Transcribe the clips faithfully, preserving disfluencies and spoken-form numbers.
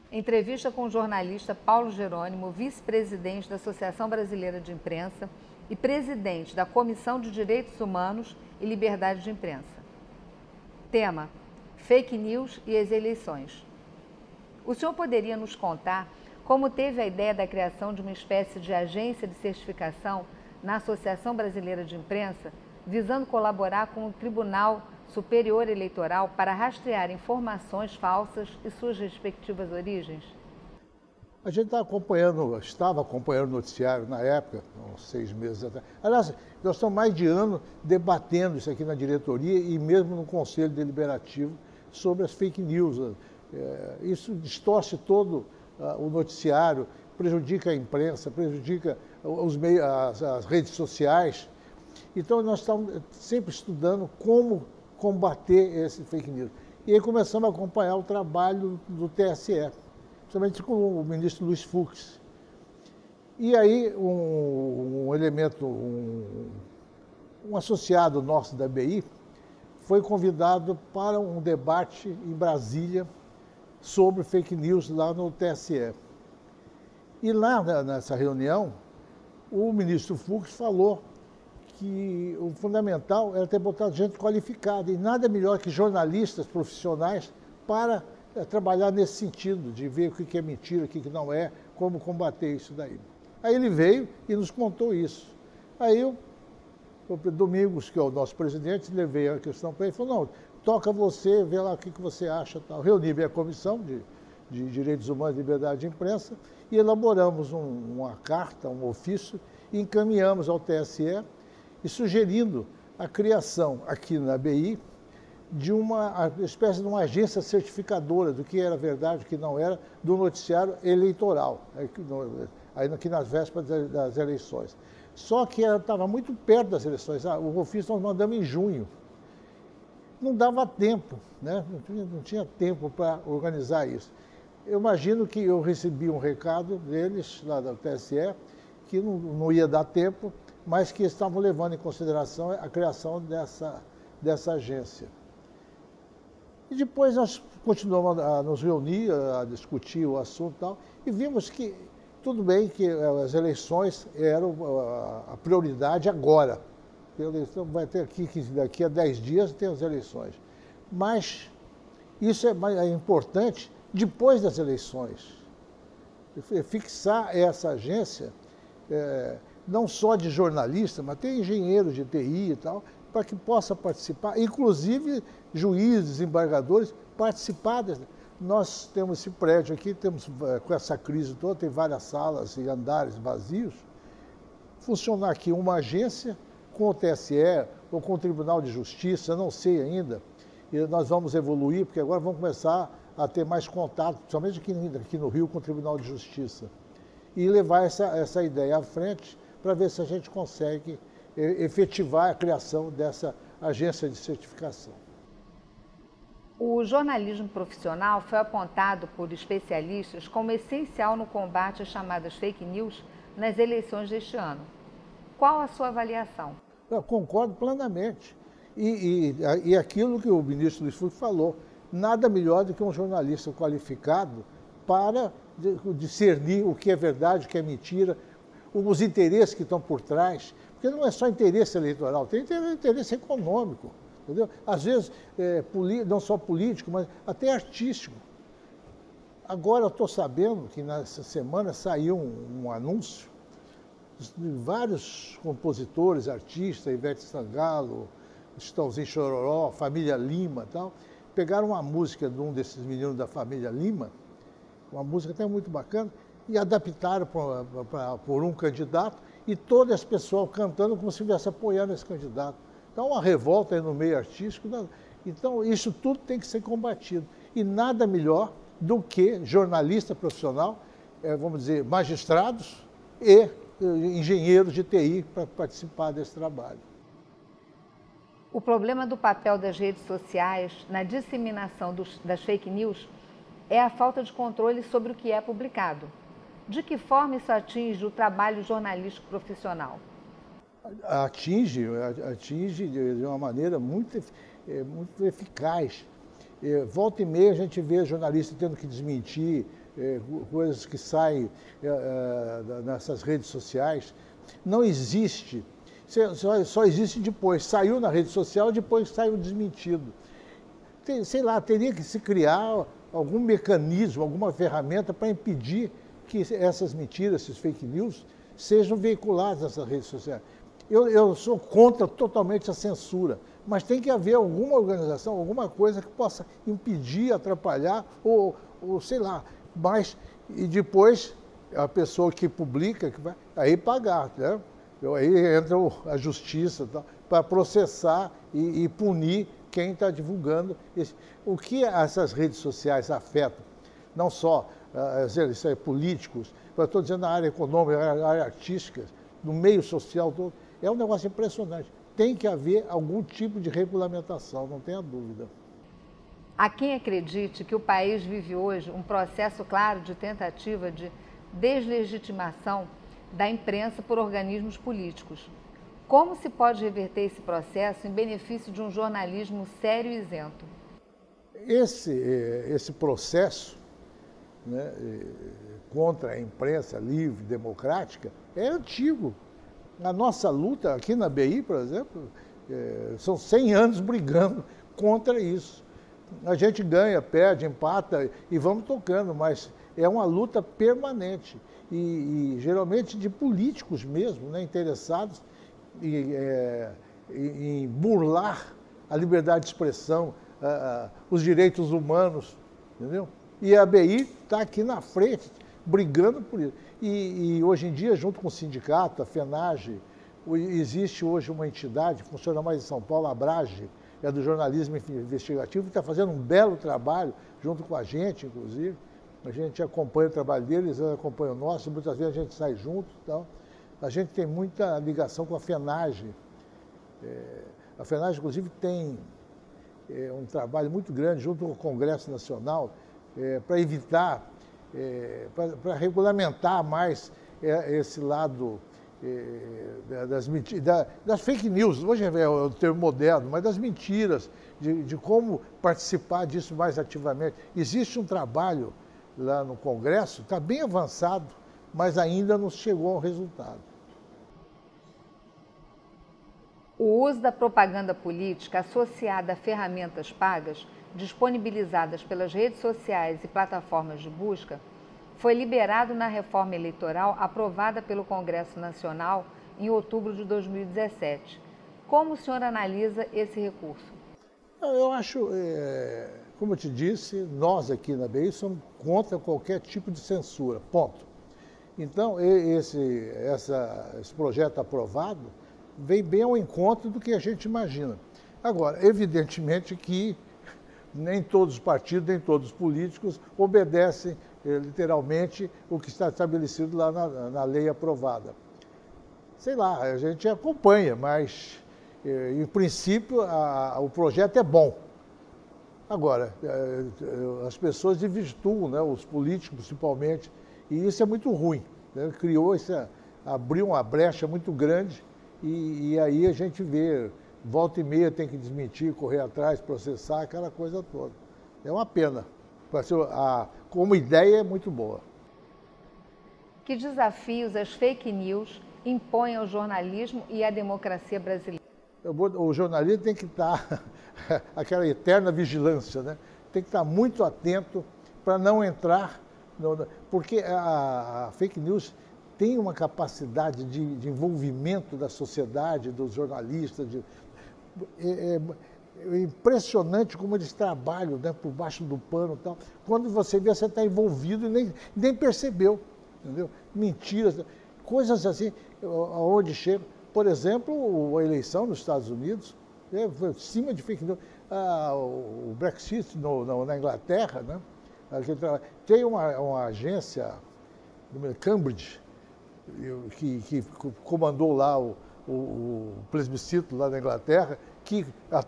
Entrevista com o jornalista Paulo Jerônimo, vice-presidente da Associação Brasileira de Imprensa e presidente da Comissão de Direitos Humanos e Liberdade de Imprensa. Tema: Fake News e as eleições. O senhor poderia nos contar como teve a ideia da criação de uma espécie de agência de certificação na Associação Brasileira de Imprensa, visando colaborar com o Tribunal Superior Eleitoral para rastrear informações falsas e suas respectivas origens? A gente está acompanhando, estava acompanhando o noticiário na época, uns seis meses atrás. Aliás, nós estamos mais de ano debatendo isso aqui na diretoria e mesmo no Conselho Deliberativo sobre as fake news. Isso distorce todo o noticiário, prejudica a imprensa, prejudica os meios, as, as redes sociais. Então, nós estamos sempre estudando como combater esse fake news. E aí começamos a acompanhar o trabalho do T S E, principalmente com o ministro Luiz Fux. E aí um, um elemento, um, um associado nosso da B I, foi convidado para um debate em Brasília sobre fake news lá no T S E. E lá nessa reunião, o ministro Fux falou que o fundamental era ter botado gente qualificada, e nada melhor que jornalistas profissionais para é, trabalhar nesse sentido, de ver o que é mentira, o que não é, como combater isso daí. Aí ele veio e nos contou isso. Aí eu, o Domingos, que é o nosso presidente, levei a questão para ele e falou, não, toca você, vê lá o que você acha. Tal. Reuni a comissão de, de Direitos Humanos e Liberdade de Imprensa e elaboramos um, uma carta, um ofício, e encaminhamos ao T S E, e sugerindo a criação aqui na B I de uma espécie de uma agência certificadora do que era verdade, o que não era, do noticiário eleitoral, aí aqui nas vésperas das eleições. Só que ela estava muito perto das eleições, o ofício nós mandamos em junho. Não dava tempo, né? não, tinha, não tinha tempo para organizar isso. Eu imagino que eu recebi um recado deles, lá da T S E, que não, não ia dar tempo, mas que estavam levando em consideração a criação dessa, dessa agência. E depois nós continuamos a nos reunir, a discutir o assunto e tal, e vimos que tudo bem que as eleições eram a prioridade agora. A eleição vai ter aqui, que daqui a dez dias tem as eleições. Mas isso é, é importante depois das eleições. Fixar essa agência, é, não só de jornalistas, mas tem engenheiros de T I e tal, para que possa participar, inclusive juízes, desembargadores, participar. Desse. Nós temos esse prédio aqui, temos, com essa crise toda, tem várias salas e andares vazios. Funcionar aqui uma agência com o T S E ou com o Tribunal de Justiça, não sei ainda, e nós vamos evoluir, porque agora vamos começar a ter mais contato, principalmente aqui, aqui no Rio, com o Tribunal de Justiça, e levar essa, essa ideia à frente para ver se a gente consegue efetivar a criação dessa agência de certificação. O jornalismo profissional foi apontado por especialistas como essencial no combate às chamadas fake news nas eleições deste ano. Qual a sua avaliação? Eu concordo plenamente. E, e, e aquilo que o ministro Luiz Fux falou, nada melhor do que um jornalista qualificado para discernir o que é verdade, o que é mentira, os interesses que estão por trás, porque não é só interesse eleitoral, tem interesse econômico, entendeu? Às vezes, é, não só político, mas até artístico. Agora eu estou sabendo que nessa semana saiu um, um anúncio de vários compositores, artistas, Ivete Sangalo, Chitãozinho Chororó, Família Lima e tal, pegaram uma música de um desses meninos da Família Lima, uma música até muito bacana, e adaptaram pra, pra, por um candidato, e todo esse pessoal cantando como se estivesse apoiando esse candidato. Então, uma revolta aí no meio artístico. Então, isso tudo tem que ser combatido. E nada melhor do que jornalista profissional, é, vamos dizer, magistrados e engenheiros de T I para participar desse trabalho. O problema do papel das redes sociais na disseminação dos, das fake news é a falta de controle sobre o que é publicado. De que forma isso atinge o trabalho jornalístico profissional? Atinge, atinge de uma maneira muito, muito eficaz. É, volta e meia a gente vê jornalistas tendo que desmentir é, coisas que saem é, é, nessas redes sociais. Não existe, só, só existe depois. Saiu na rede social, depois saiu desmentido. Tem, sei lá, teria que se criar algum mecanismo, alguma ferramenta para impedir que essas mentiras, esses fake news, sejam veiculados nessas redes sociais. Eu, eu sou contra totalmente a censura, mas tem que haver alguma organização, alguma coisa que possa impedir, atrapalhar, ou, ou sei lá, mas, e depois a pessoa que publica, que vai, aí pagar, né? Aí entra a justiça para processar e, e punir quem está divulgando. Esse. O que essas redes sociais afetam? Não só uh, isso é, políticos, mas estou dizendo na área econômica, na área artística, no meio social todo. É um negócio impressionante. Tem que haver algum tipo de regulamentação, não tenha dúvida. Há quem acredite que o país vive hoje um processo claro de tentativa de deslegitimação da imprensa por organismos políticos. Como se pode reverter esse processo em benefício de um jornalismo sério e isento? Esse, esse processo, né, contra a imprensa livre, democrática, é antigo. A nossa luta aqui na B I, por exemplo, é, são cem anos brigando contra isso. A gente ganha, perde, empata e vamos tocando, mas é uma luta permanente e, e geralmente de políticos mesmo, né, interessados em, é, em burlar a liberdade de expressão, a, a, os direitos humanos, entendeu? E a B I está aqui na frente, brigando por isso. E, e hoje em dia, junto com o sindicato, a FENAGE, existe hoje uma entidade que funciona mais em São Paulo, a ABRAGE, é do jornalismo investigativo, que está fazendo um belo trabalho, junto com a gente, inclusive. A gente acompanha o trabalho deles, eles acompanham o nosso, muitas vezes a gente sai junto e tal. A gente tem muita ligação com a FENAGE. É, a FENAGE, inclusive, tem é, um trabalho muito grande junto com o Congresso Nacional é, para evitar, é, para regulamentar mais é, esse lado é, das, da, das fake news. Hoje é o termo moderno, mas das mentiras, de, de como participar disso mais ativamente. Existe um trabalho lá no Congresso, está bem avançado, mas ainda não chegou ao resultado. O uso da propaganda política associada a ferramentas pagas, disponibilizadas pelas redes sociais e plataformas de busca, foi liberado na reforma eleitoral aprovada pelo Congresso Nacional em outubro de dois mil e dezessete. Como o senhor analisa esse recurso? Eu acho, é, como eu te disse, nós aqui na B I somos contra qualquer tipo de censura, ponto. Então, esse, essa, esse projeto aprovado vem bem ao encontro do que a gente imagina. Agora, evidentemente que nem todos os partidos, nem todos os políticos obedecem eh, literalmente o que está estabelecido lá na, na lei aprovada. Sei lá, a gente acompanha, mas, eh, em princípio, a, a, o projeto é bom. Agora, eh, as pessoas desvirtuam, né, os políticos principalmente, e isso é muito ruim. Né? Criou essa, abriu uma brecha muito grande e, e aí a gente vê, volta e meia tem que desmentir, correr atrás, processar, aquela coisa toda. É uma pena. A, como ideia é muito boa. Que desafios as fake news impõem ao jornalismo e à democracia brasileira? O jornalismo tem que estar, aquela eterna vigilância, né? Tem que estar muito atento para não entrar, no, porque a, a fake news tem uma capacidade de, de envolvimento da sociedade, dos jornalistas. De, é, é impressionante como eles trabalham, né, por baixo do pano e tal. Quando você vê, você está envolvido e nem, nem percebeu, entendeu? Mentiras, coisas assim, aonde chega. Por exemplo, a eleição nos Estados Unidos, é, foi cima de fake news. Ah, o Brexit no, no, na Inglaterra, né? Tem uma, uma agência, Cambridge, que, que comandou lá o, o, o plebiscito lá na Inglaterra, que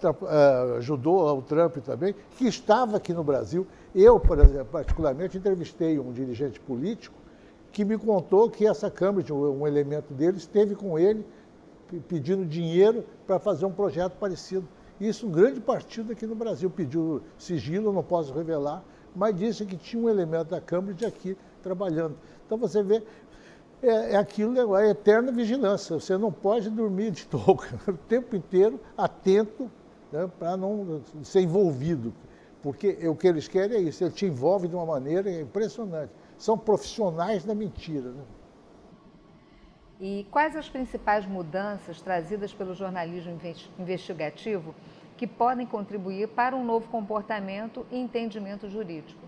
ajudou o Trump também, que estava aqui no Brasil. Eu, particularmente, entrevistei um dirigente político que me contou que essa Cambridge, um elemento dele, esteve com ele pedindo dinheiro para fazer um projeto parecido. Isso um grande partido aqui no Brasil pediu sigilo, não posso revelar, mas disse que tinha um elemento da Cambridge aqui trabalhando. Então você vê, é, é aquilo, é a eterna vigilância. Você não pode dormir de touca, o tempo inteiro atento, né, para não ser envolvido. Porque o que eles querem é isso, ele te envolve de uma maneira impressionante. São profissionais da mentira, né? E quais as principais mudanças trazidas pelo jornalismo investigativo que podem contribuir para um novo comportamento e entendimento jurídico?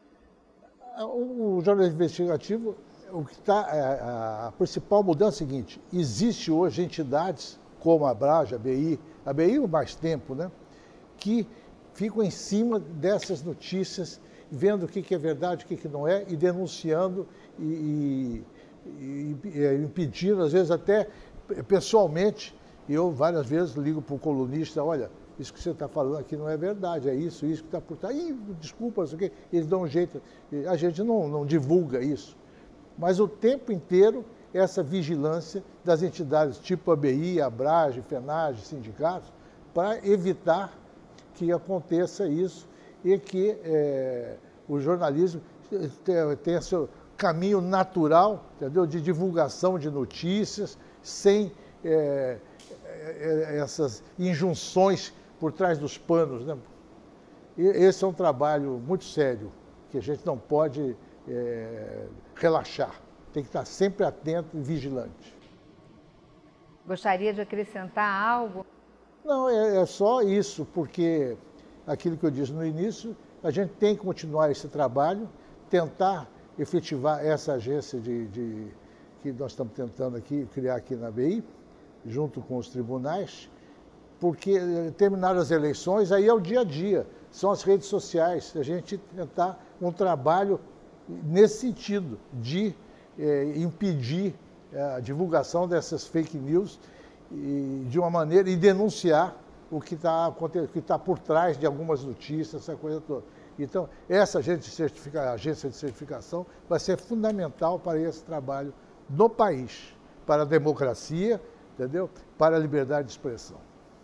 O jornalismo investigativo, o que tá, a, a principal mudança é a seguinte: existe hoje entidades como a Abrage, a B I, a B I há mais tempo, né, que ficam em cima dessas notícias, vendo o que, que é verdade, o que, que não é, e denunciando e, e E, e impedindo, às vezes até pessoalmente, eu várias vezes ligo para o colunista: olha, isso que você está falando aqui não é verdade, é isso, isso que está por trás. Ih, desculpa, isso aqui. Eles dão um jeito, a gente não, não divulga isso. Mas o tempo inteiro, essa vigilância das entidades tipo a B I, a Abrage, FENAGE, sindicatos, para evitar que aconteça isso e que é, o jornalismo tenha seu caminho natural, entendeu? De divulgação de notícias, sem é, é, essas injunções por trás dos panos, né? E esse é um trabalho muito sério, que a gente não pode é, relaxar. Tem que estar sempre atento e vigilante. Gostaria de acrescentar algo? Não, é, é só isso, porque aquilo que eu disse no início, a gente tem que continuar esse trabalho, tentar efetivar essa agência de, de, que nós estamos tentando aqui, criar aqui na B I, junto com os tribunais, porque terminaram as eleições, aí é o dia a dia, são as redes sociais, a gente tentar um trabalho nesse sentido, de é, impedir a divulgação dessas fake news e, de uma maneira, e denunciar o que está que está por trás de algumas notícias, essa coisa toda. Então, essa agência de, certifica, agência de certificação vai ser fundamental para esse trabalho no país, para a democracia, entendeu? Para a liberdade de expressão.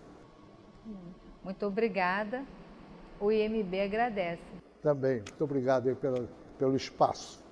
Muito obrigada. O I M B agradece. Também, muito obrigado aí pelo, pelo espaço.